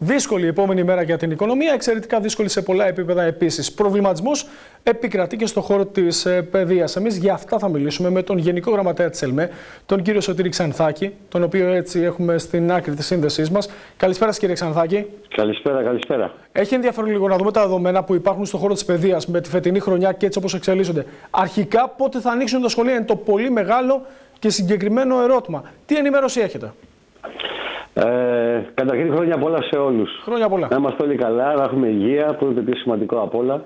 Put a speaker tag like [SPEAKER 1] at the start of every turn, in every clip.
[SPEAKER 1] Δύσκολη η επόμενη μέρα για την οικονομία, εξαιρετικά δύσκολη σε πολλά επίπεδα επίσης. Προβληματισμός επικρατεί και στον χώρο της παιδείας. Εμείς για αυτά θα μιλήσουμε με τον Γενικό Γραμματέα της ΕΛΜΕ, τον κύριο Σωτήρη Ξανθάκη, τον οποίο έτσι έχουμε στην άκρη της σύνδεσής μας. Καλησπέρα, κύριε Ξανθάκη.
[SPEAKER 2] Καλησπέρα, καλησπέρα.
[SPEAKER 1] Έχει ενδιαφέρον λίγο να δούμε τα δεδομένα που υπάρχουν στον χώρο της παιδείας με τη φετινή χρονιά και έτσι όπως εξελίσσονται. Αρχικά, πότε θα ανοίξουν τα σχολεία, είναι το πολύ μεγάλο και συγκεκριμένο ερώτημα. Τι ενημέρωση έχετε?
[SPEAKER 2] Καταρχήν, χρόνια πολλά σε όλους.
[SPEAKER 1] Χρόνια πολλά.
[SPEAKER 2] Να είμαστε όλοι καλά, να έχουμε υγεία, που είναι το πιο σημαντικό απ' όλα.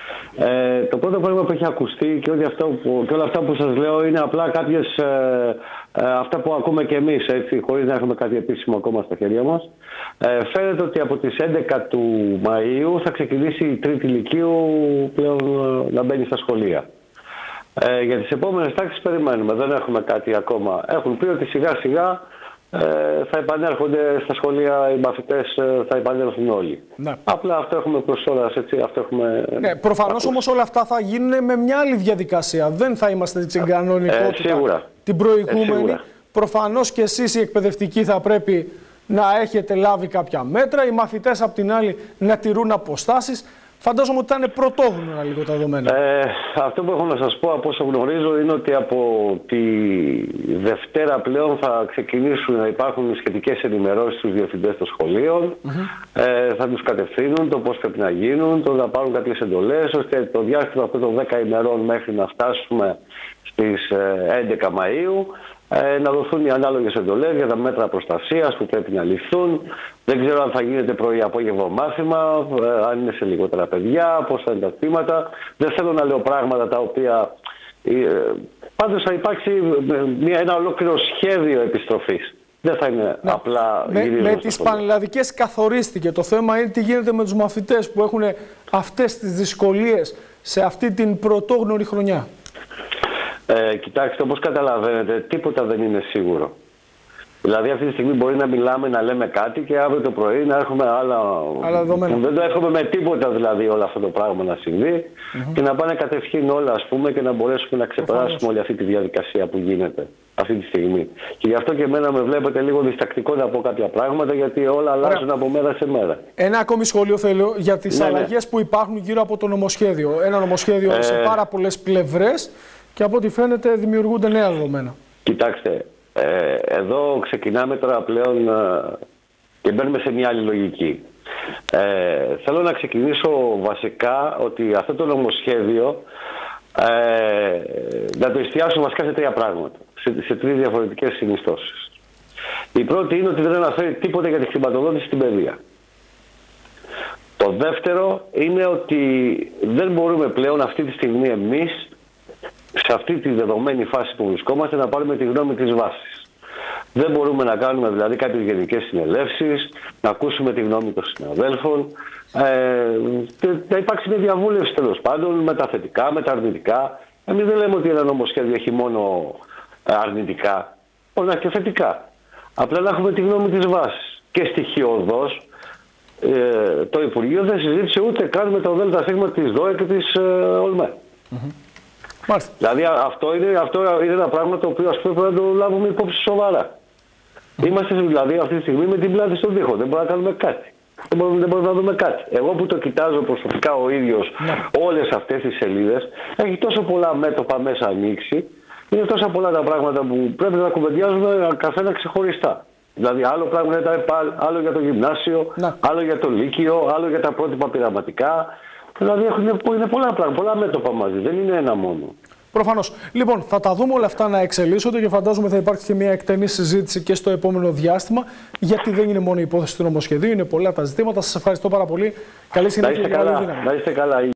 [SPEAKER 2] Το πρώτο πράγμα που έχει ακουστεί και όλα αυτά που σας λέω είναι απλά κάποιες αυτά που ακούμε και εμείς, έτσι, χωρίς να έχουμε κάτι επίσημο ακόμα στα χέρια μας. Φαίνεται ότι από τις 11 του Μαΐου θα ξεκινήσει η τρίτη λυκείου πλέον να μπαίνει στα σχολεία. Για τις επόμενες τάξεις περιμένουμε, δεν έχουμε κάτι ακόμα. Έχουν πει ότι σιγά σιγά θα επανέρχονται στα σχολεία οι μαθητές, θα επανέλθουν όλοι. Ναι. Απλά αυτό έχουμε προς ώρας, έτσι, αυτό έχουμε...
[SPEAKER 1] Ναι, προφανώς όμως όλα αυτά θα γίνουν με μια άλλη διαδικασία. Δεν θα είμαστε στην κανονικότητα την προηγούμενη. Προφανώς και εσείς οι εκπαιδευτικοί θα πρέπει να έχετε λάβει κάποια μέτρα, οι μαθητές απ' την άλλη να τηρούν αποστάσεις. Φαντάζομαι ότι θα είναι πρωτόγνωρα λίγο τα δεδομένα.
[SPEAKER 2] Αυτό που έχω να σας πω από όσο γνωρίζω είναι ότι από τη Δευτέρα πλέον θα ξεκινήσουν να υπάρχουν σχετικές ενημερώσεις στους διευθυντές των σχολείων. Θα τους κατευθύνουν το πώς πρέπει να γίνουν, το να πάρουν κάποιες εντολές, ώστε το διάστημα αυτό των 10 ημερών μέχρι να φτάσουμε στις 11 Μαΐου να δοθούν οι ανάλογες εντολές για τα μέτρα προστασίας που πρέπει να ληφθούν. Δεν ξέρω αν θα γίνεται πρωί-απόγευμα μάθημα, αν είναι σε λιγότερα παιδιά, πώς θα είναι τα τμήματα. Δεν θέλω να λέω πράγματα τα οποία... Πάντως θα υπάρξει ένα ολόκληρο σχέδιο επιστροφής. Δεν θα είναι απλά
[SPEAKER 1] με τις πανελλαδικές καθορίστηκε. Το θέμα είναι τι γίνεται με τους μαθητές που έχουν αυτές τις δυσκολίες σε αυτή την πρωτόγνωρη χρονιά.
[SPEAKER 2] Κοιτάξτε, όπως καταλαβαίνετε, τίποτα δεν είναι σίγουρο. Δηλαδή, αυτή τη στιγμή μπορεί να μιλάμε, να λέμε κάτι και αύριο το πρωί να έχουμε άλλα δεδομένα. Δεν το έχουμε με τίποτα, δηλαδή, όλο αυτό το πράγμα να συμβεί και να πάνε κατευθείαν όλα, ας πούμε, και να μπορέσουμε να ξεπεράσουμε όλη αυτή τη διαδικασία που γίνεται αυτή τη στιγμή. Και γι' αυτό και εμένα με βλέπετε λίγο διστακτικό να πω κάποια πράγματα, γιατί όλα αλλάζουν από μέρα σε μέρα.
[SPEAKER 1] Ένα ακόμη σχόλιο θέλω για τις αλλαγές που υπάρχουν γύρω από το νομοσχέδιο. Ένα νομοσχέδιο σε πάρα πολλές πλευρές. Και από ό,τι φαίνεται δημιουργούνται νέα δεδομένα.
[SPEAKER 2] Κοιτάξτε, εδώ ξεκινάμε τώρα πλέον και μπαίνουμε σε μια άλλη λογική. Θέλω να ξεκινήσω βασικά ότι αυτό το νομοσχέδιο να το εστιάσω βασικά σε τρία πράγματα, σε τρεις διαφορετικές συνιστώσεις. Η πρώτη είναι ότι δεν αναφέρει τίποτα για τη χρηματοδότηση στην παιδεία. Το δεύτερο είναι ότι δεν μπορούμε πλέον αυτή τη στιγμή εμείς, σε αυτή τη δεδομένη φάση που βρισκόμαστε, να πάρουμε τη γνώμη της βάσης. Δεν μπορούμε να κάνουμε δηλαδή κάποιες γενικές συνελεύσεις, να ακούσουμε τη γνώμη των συναδέλφων, να υπάρξει μια διαβούλευση τέλος πάντων με τα θετικά, με τα αρνητικά. Εμείς δεν λέμε ότι ένα νομοσχέδιο έχει μόνο αρνητικά, μπορεί να έχει και θετικά. Απλά να έχουμε τη γνώμη της βάσης. Και στοιχειοδός το Υπουργείο δεν συζήτησε ούτε καν με το ΔΣ της ΔΟΕ και της ΟΛΜΕ. Δηλαδή αυτό είναι ένα πράγμα το οποίο πρέπει να το λάβουμε υπόψη σοβαρά. Είμαστε δηλαδή αυτή τη στιγμή με την πλάτη στον τοίχο. Δεν μπορούμε να κάνουμε κάτι. Δεν μπορούμε να δούμε κάτι. Εγώ που το κοιτάζω προσωπικά ο ίδιος όλες αυτές τις σελίδες, έχει τόσο πολλά μέτωπα μέσα ανοίξει, είναι τόσα πολλά τα πράγματα που πρέπει να κουβεντιάζουμε καθένα ξεχωριστά. Δηλαδή άλλο πράγμα είναι τα ΕΠΑΛ, άλλο για το γυμνάσιο, άλλο για το λύκειο, άλλο για τα πρότυπα πειραματικά. Δηλαδή είναι πολλά πράγματα, πολλά μέτωπα μαζί, δεν είναι ένα μόνο.
[SPEAKER 1] Προφανώς. Λοιπόν, θα τα δούμε όλα αυτά να εξελίσσονται και φαντάζομαι θα υπάρξει και μια εκτενή συζήτηση και στο επόμενο διάστημα, γιατί δεν είναι μόνο η υπόθεση του νομοσχεδίου, είναι πολλά τα ζητήματα. Σας ευχαριστώ πάρα πολύ. Καλή συνέχεια και καλή δύναμη.
[SPEAKER 2] Να είστε καλά.